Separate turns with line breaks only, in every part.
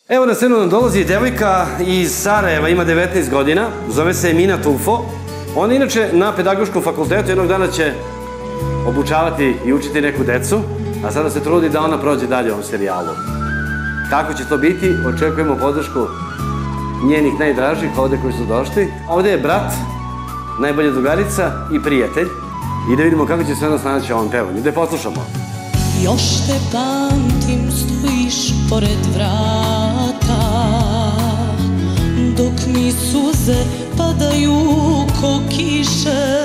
Evo na scenu nam dolazi devojka iz Sarajeva, ima 19 godina, zove se Emina Tufo. Ona inače na pedagoškom fakultetu jednog dana će obučavati i učiti neku decu, a sada se trudi da ona prođe dalje u ovom serijalu. Kako će to biti, očekujemo podršku njenih najdražih ovde koji su došli. Ovde je brat, najbolja drugarica i prijatelj. I da vidimo kako će se ona snaći u ovom pevanju. Da je poslušamo.
Još te pamtim, stojiš pored vrata, dok mi suze padaju ko kiše.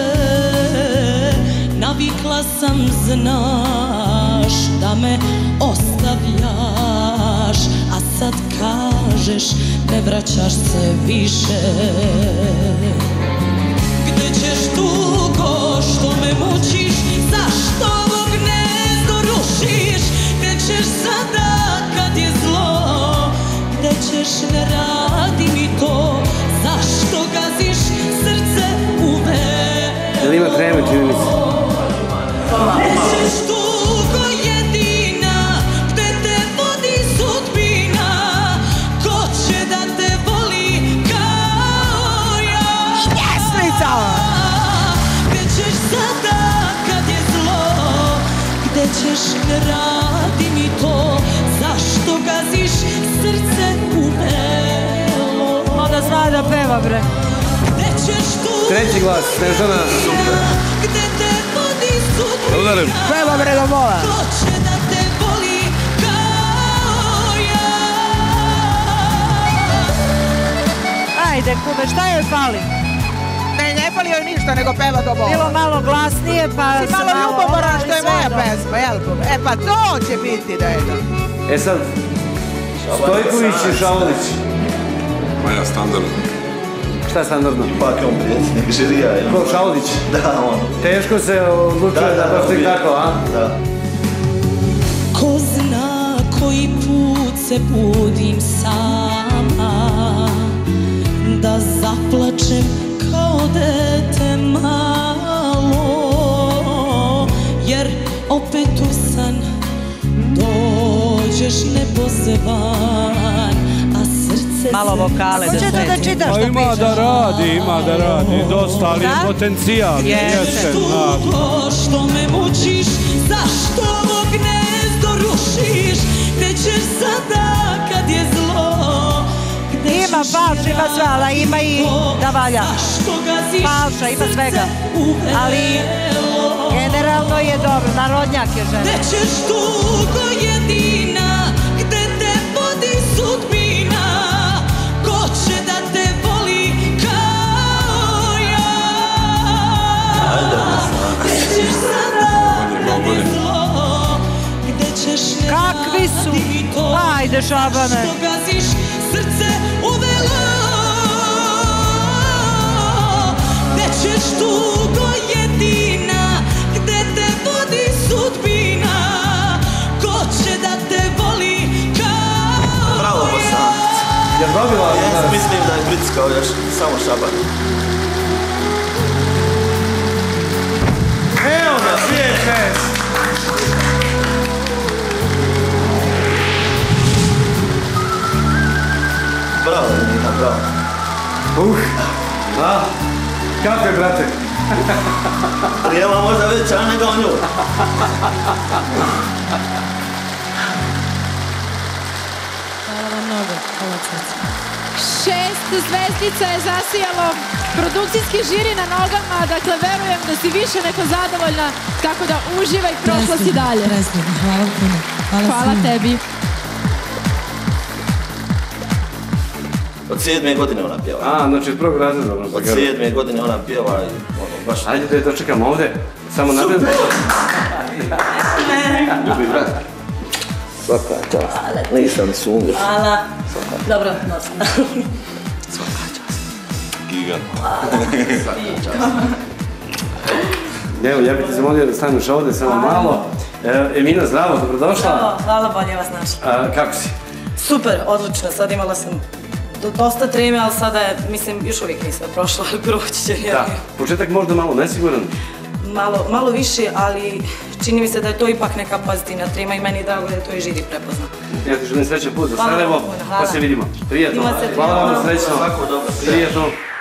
Navikla sam, znaš, da me ostavljaš, a sad kažeš ne vraćaš se više. Gde ćeš tugo što me mučiš, zašto ovo gnezdo rušiš? Gde ćeš sada kad je zlo, gde ćeš, ne radi mi to, zašto gaziš srce u velo?
Jel ima treme, čini mi se?
Gde ćeš tugo jedina, gde te vodi sudbina, ko će da te voli kao ja?
Pjesnica!
Gde ćeš sada kad je zlo, gde ćeš, ne radi mi to, zašto gaziš srce u velo?
Ona zna da peva, bre.
Gde ćeš tugo
Treći glas, Snežana.
gde te vodi sudbina,
Peva, bre, do mola.
ko će da te voli kao ja?
Ajde, kume, šta joj fali?
Ne fali joj ništa, nego peva do bola.
Bilo malo glasnije, pa
Si malo ljubomoran što je moja pesma, jel kume? E pa to će biti da je to.
E sad, Stojković i Šaulić.
Maja, standardno.
Šta je standardno?
Ipak je on predsjednik žirija.
Ko, Šaulić?
Da, on.
Teško se odlučuje da baš tek tako, a?
Da.
Ko zna koji put se budim sama, da zaplačem kao dete malo, jer opet u san dođeš nepozvan, a srce
malo vokale da
se...
sve. Hoće to da čitaš, da
Ima
pišeš?
da radi, dosta, ali je potencijal.
Jeste.
Tugo što me mučiš, zašto ovo gnezdo rušiš? Gde ćeš sada kad je zlo? Gde
Ima
ćeš,
falš, ima sve, ali ima i da valja.
zašto gaziš
Falša, ima svega.
srce u velo?
Ali generalno je dobro, narodnjak je žena.
Gde ćeš tugo jedina, gde te vodi sudbina, ko će da te voli kao ja? Gde ćeš sada kad je zlo, gde ćeš, ne
Kakvi su?
radi mi to,
Ajde, Šabane.
zašto gaziš srce u velo? Gde ćeš tugo jedina, gde te vodi sudbina, ko će da te voli kao
Bravo, Bosanac.
Jel dobila?
Ja mislim da je pritiskao još samo Šaban.
Evo ga, svijet šest.
Bravo, Nina, bravo.
A? Kako je, brate?
Prijema možda veća nego nju.
Hvala vam mnogo, hvala Caca.
6 zvezdica je zasijalo produkcijski žiri na nogama, dakle verujem da si više nego zadovoljna, tako da uživaj, prošla si dalje.
Hvala puno.
Hvala tebi.
Od 7. godine ona pjeva.
A, znači od prvog razreda.
Od 7. godine ona pjeva i ono, baš...
Ajde da je dočekam ovde. Samo nadam.
Ljubi brat. Svaka čast. Nisam sumnjiv.
Hvala. Dobro, noć.
Svaka čast.
Gigant.
Evo, ja bih ti zamolio da staneš ovde samo malo. Emina, zdravo, dobrodošla.
Hvala, bolje vas našla.
Kako si?
Super, odlično, sad imala sam dosta treme, ali sada je, mislim, još uvijek nisam prošla, ali proći će.
Da, početak možda malo nesiguran.
malo više, ali čini mi se da je to ipak neka pozitivna tema i meni je drago da je to i žiri prepozna.
Ja ti želim srećan put za
Hvala
Sarajevo,
vam puno, hvala.
pa se vidimo. Prijetno.
Ima se
Hvala vam
prijetno.
srećno.
Svako dobro.
Prijetno.